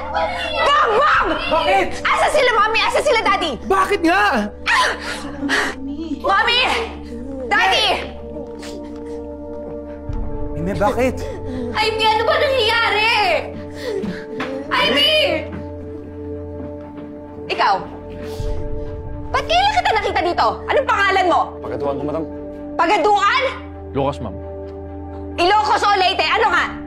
Mom! Mom! Bakit? Asa sila, Mommy? Asa sila, Daddy? Bakit nga? Mommy! Daddy! Imee, bakit? Imee, ano ba nangyayari? Imee! Ikaw? Ba't kaya kita nakita dito? Anong pangalan mo? Pagaduan ko, madam. Pagaduan? Lucas, ma'am. Ilocos o Leyte? Ano nga?